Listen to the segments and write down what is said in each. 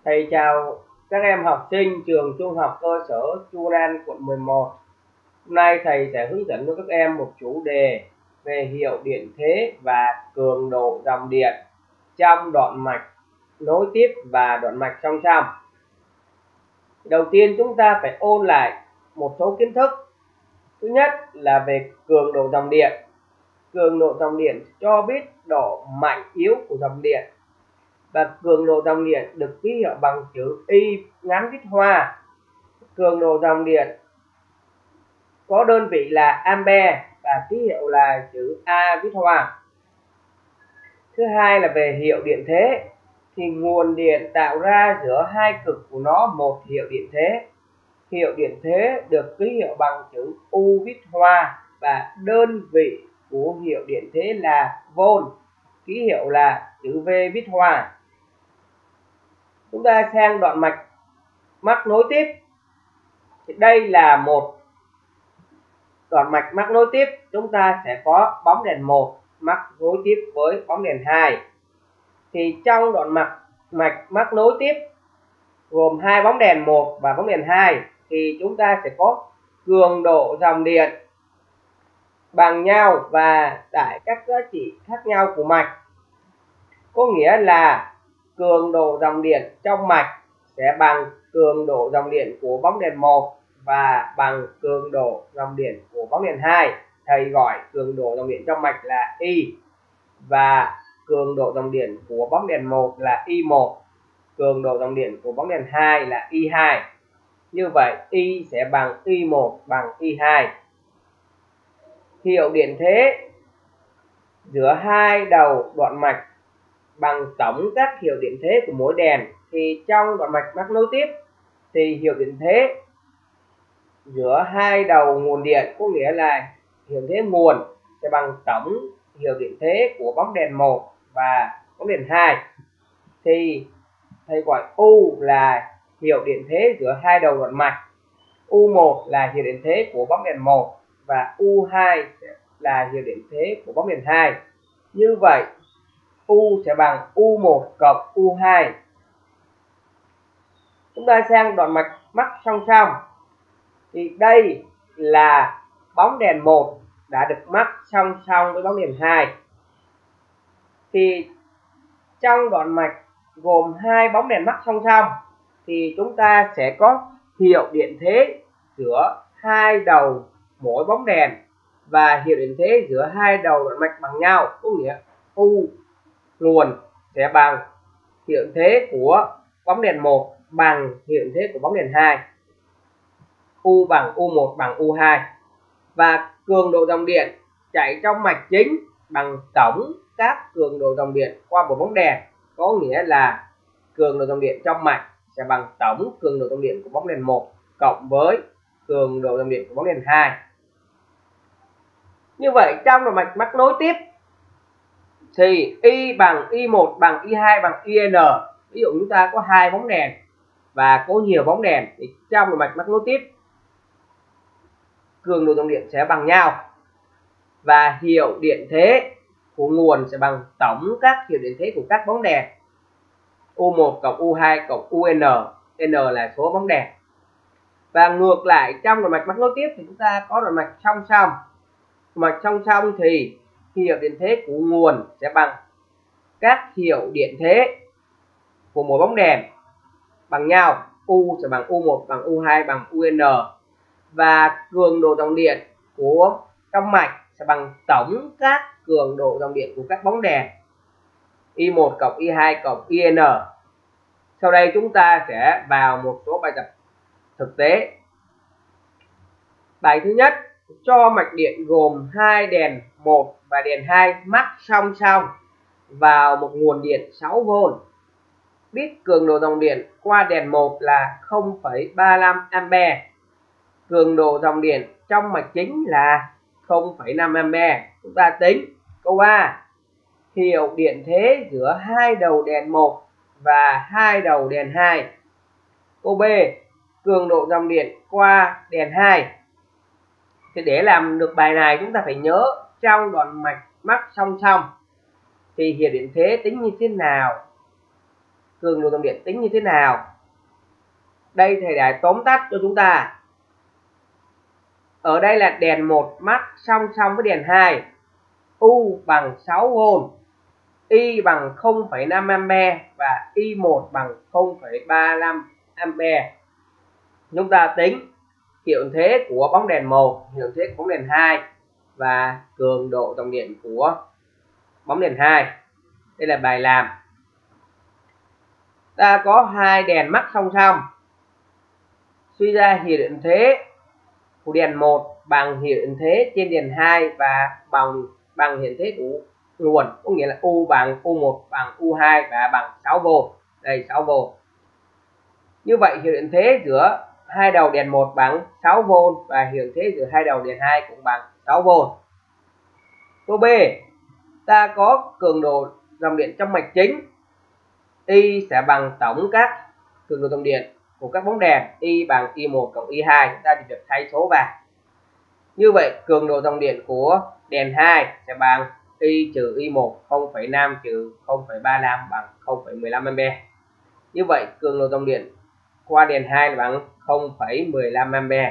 Thầy chào các em học sinh trường Trung học cơ sở Chu Lan, quận 11. Hôm nay thầy sẽ hướng dẫn cho các em một chủ đề về hiệu điện thế và cường độ dòng điện trong đoạn mạch nối tiếp và đoạn mạch song song. Đầu tiên chúng ta phải ôn lại một số kiến thức. Thứ nhất là về cường độ dòng điện. Cường độ dòng điện cho biết độ mạnh yếu của dòng điện. Và cường độ dòng điện được ký hiệu bằng chữ Y ngắn viết hoa. Cường độ dòng điện có đơn vị là ampere và ký hiệu là chữ A viết hoa. Thứ hai là về hiệu điện thế, thì nguồn điện tạo ra giữa hai cực của nó một hiệu điện thế. Hiệu điện thế được ký hiệu bằng chữ U viết hoa và đơn vị của hiệu điện thế là volt, ký hiệu là chữ V viết hoa. Chúng ta sang đoạn mắc nối tiếp. Thì đây là một đoạn mạch mắc nối tiếp, chúng ta sẽ có bóng đèn 1 mắc nối tiếp với bóng đèn 2. Thì trong đoạn mạch mắc nối tiếp gồm hai bóng đèn 1 và bóng đèn 2 thì chúng ta sẽ có cường độ dòng điện bằng nhau và tại các giá trị khác nhau của mạch. Có nghĩa là cường độ dòng điện trong mạch sẽ bằng cường độ dòng điện của bóng đèn 1 và bằng cường độ dòng điện của bóng đèn 2. Thầy gọi cường độ dòng điện trong mạch là Y và cường độ dòng điện của bóng đèn 1 là Y1, cường độ dòng điện của bóng đèn 2 là Y2. Như vậy Y sẽ bằng Y1 bằng Y2. Hiệu điện thế giữa hai đầu đoạn mạch bằng tổng các hiệu điện thế của mỗi đèn. Thì trong đoạn mạch mắc nối tiếp thì hiệu điện thế giữa hai đầu nguồn điện, có nghĩa là hiệu thế nguồn sẽ bằng tổng hiệu điện thế của bóng đèn 1 và bóng đèn 2. Thì thầy gọi U là hiệu điện thế giữa hai đầu đoạn mạch, U1 là hiệu điện thế của bóng đèn 1 và U2 là hiệu điện thế của bóng đèn 2. Như vậy U sẽ bằng U1 cộng U2. Chúng ta sang đoạn mạch mắc song song. Thì đây là bóng đèn 1 đã được mắc song song với bóng đèn 2. Thì trong đoạn mạch gồm hai bóng đèn mắc song song thì chúng ta sẽ có hiệu điện thế giữa hai đầu mỗi bóng đèn và hiệu điện thế giữa hai đầu đoạn mạch bằng nhau, có nghĩa U nguồn sẽ bằng hiệu thế của bóng đèn 1 bằng hiệu thế của bóng đèn 2. U bằng U1 bằng U2. Và cường độ dòng điện chạy trong mạch chính bằng tổng các cường độ dòng điện qua một bóng đèn, có nghĩa là cường độ dòng điện trong mạch sẽ bằng tổng cường độ dòng điện của bóng đèn 1 cộng với cường độ dòng điện của bóng đèn 2. Như vậy trong đoạn mạch mắc nối tiếp thì Y bằng Y1 bằng Y2 bằng IN. Ví dụ chúng ta có hai bóng đèn và có nhiều bóng đèn thì trong đoạn mạch mắc nối tiếp cường độ dòng điện sẽ bằng nhau và hiệu điện thế của nguồn sẽ bằng tổng các hiệu điện thế của các bóng đèn, U1 cộng U2 cộng UN, N là số bóng đèn. Và ngược lại trong đoạn mạch mắc nối tiếp thì chúng ta có đoạn mạch song song. Mạch song song thì hiệu điện thế của nguồn sẽ bằng các hiệu điện thế của một bóng đèn bằng nhau, U sẽ bằng U1 bằng U2 bằng UN, và cường độ dòng điện của trong mạch sẽ bằng tổng các cường độ dòng điện của các bóng đèn, I1 cộng I2 cộng IN. Sau đây chúng ta sẽ vào một số bài tập thực tế. Bài thứ nhất, cho mạch điện gồm hai đèn 1 và đèn 2 mắc song song vào một nguồn điện 6V. Biết cường độ dòng điện qua đèn 1 là 0,35 A. Cường độ dòng điện trong mạch chính là 0,5 A. Chúng ta tính. Câu A, hiệu điện thế giữa hai đầu đèn 1 và hai đầu đèn 2. Câu B, cường độ dòng điện qua đèn 2. Thì để làm được bài này chúng ta phải nhớ trong đoạn mạch mắc song song thì hiệu điện thế tính như thế nào. cường độ dòng điện tính như thế nào? Đây thầy đã tóm tắt cho chúng ta. Ở đây là đèn 1 mắc song song với đèn 2. U bằng 6V, I bằng 0,5A và I1 bằng 0,35A. Chúng ta tính hiệu ứng thế của bóng đèn 1, hiệu ứng thế của bóng đèn 2 và cường độ dòng điện của bóng đèn 2. Đây là bài làm. Ta có hai đèn mắc song song. Suy ra hiệu ứng thế của đèn 1 bằng hiệu ứng thế trên đèn 2 và bằng hiệu ứng thế của nguồn, có nghĩa là U bằng U1 bằng U2 và bằng 6V. Đây 6V. Như vậy hiệu ứng thế giữa hai đầu đèn 1 bằng 6V và hiệu ứng thế giữa hai đầu đèn 2 cũng bằng 6V. Câu B, ta có cường độ dòng điện trong mạch chính. I sẽ bằng tổng các cường độ dòng điện của các bóng đèn. I bằng I1 cộng I2. Chúng ta chỉ việc thay số vào. Như vậy cường độ dòng điện của đèn 2 sẽ bằng I trừ I1 0,5 trừ 0,35 bằng 0,15A. Như vậy cường độ dòng điện qua đèn 2 là bằng 0,15A.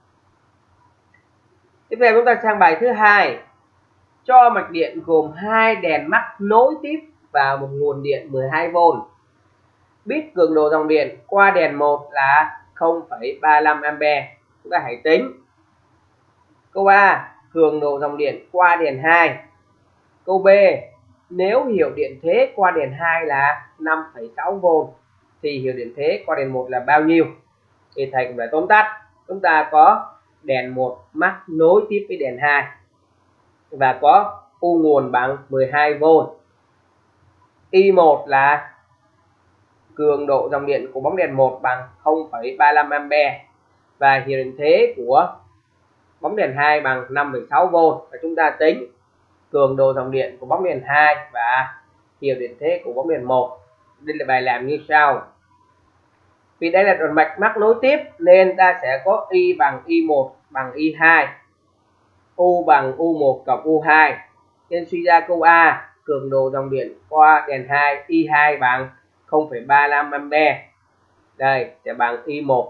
Tiếp theo chúng ta sang bài thứ hai. Cho mạch điện gồm hai đèn mắc nối tiếp vào một nguồn điện 12V. Biết cường độ dòng điện qua đèn 1 là 0,35A. Chúng ta hãy tính. Câu A, cường độ dòng điện qua đèn 2. Câu B, nếu hiệu điện thế qua đèn 2 là 5,6V thì hiệu điện thế qua đèn 1 là bao nhiêu? Thì thầy cũng đã tóm tắt. Chúng ta có đèn 1 mắc nối tiếp với đèn 2 và có U nguồn bằng 12V. I1 là cường độ dòng điện của bóng đèn 1 bằng 0,35A và hiệu điện thế của bóng đèn 2 bằng 5,6V. Và chúng ta tính cường độ dòng điện của bóng đèn 2 và hiệu điện thế của bóng đèn 1. Đây là bài làm như sau. Vì đây là đoạn mạch mắc nối tiếp nên ta sẽ có I bằng I1 bằng I2, U bằng U1 cộng U2. Nên suy ra câu A, cường độ dòng điện qua đèn 2 I2 bằng 0,35A. Đây sẽ bằng I1.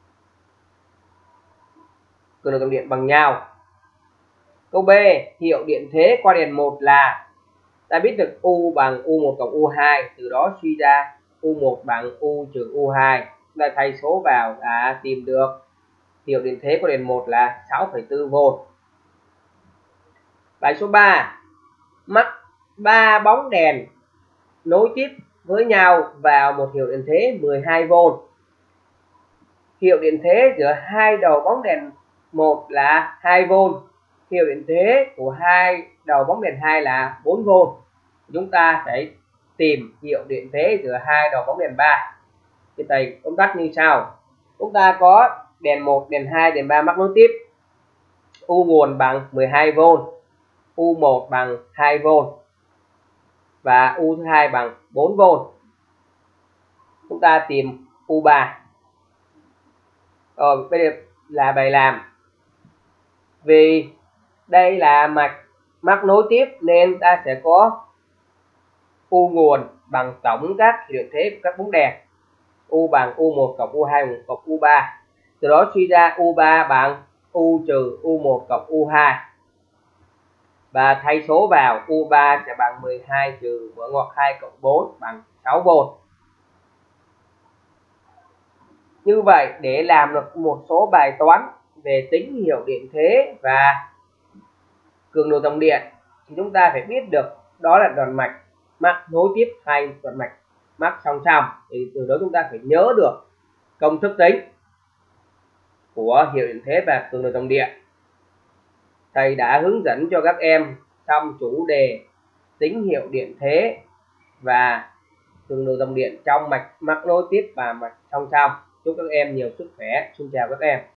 Cường độ dòng điện bằng nhau. Câu B, hiệu điện thế qua đèn 1 là, ta biết được U bằng U1 cộng U2, từ đó suy ra U1 bằng U trừ U2. Chúng ta thay số vào đã tìm được hiệu điện thế của đèn 1 là 6,4V. Bài số 3, mắc 3 bóng đèn nối tiếp với nhau vào một hiệu điện thế 12V. Hiệu điện thế giữa hai đầu bóng đèn 1 là 2V. Hiệu điện thế của hai đầu bóng đèn 2 là 4V. Chúng ta phải tìm hiệu điện thế giữa hai đầu bóng đèn 3. Thì thầy tóm tắt như sau. Chúng ta có đèn 1, đèn 2, đèn 3 mắc nối tiếp. U nguồn bằng 12V, U1 bằng 2V và U thứ hai bằng 4V. Chúng ta tìm U3. Rồi bây giờ là bài làm. Vì đây là mạch mắc nối tiếp nên ta sẽ có U nguồn bằng tổng các hiệu điện thế của các bóng đèn. U bằng U1 cộng U2 cộng U3. Từ đó suy ra U3 bằng U trừ U1 cộng U2. Và thay số vào, U3 sẽ bằng 12 trừ mở ngoặc 2 cộng 4 bằng 6V. Như vậy để làm được một số bài toán về tính hiệu điện thế và cường độ dòng điện thì chúng ta phải biết được đó là đoạn mạch mắc nối tiếp hay đoạn mạch mắc song song. Thì từ đó chúng ta phải nhớ được công thức tính của hiệu điện thế và cường độ dòng điện. Thầy đã hướng dẫn cho các em xong chủ đề tính hiệu điện thế và cường độ dòng điện trong mạch mắc nối tiếp và mạch song song. Chúc các em nhiều sức khỏe. Xin chào các em.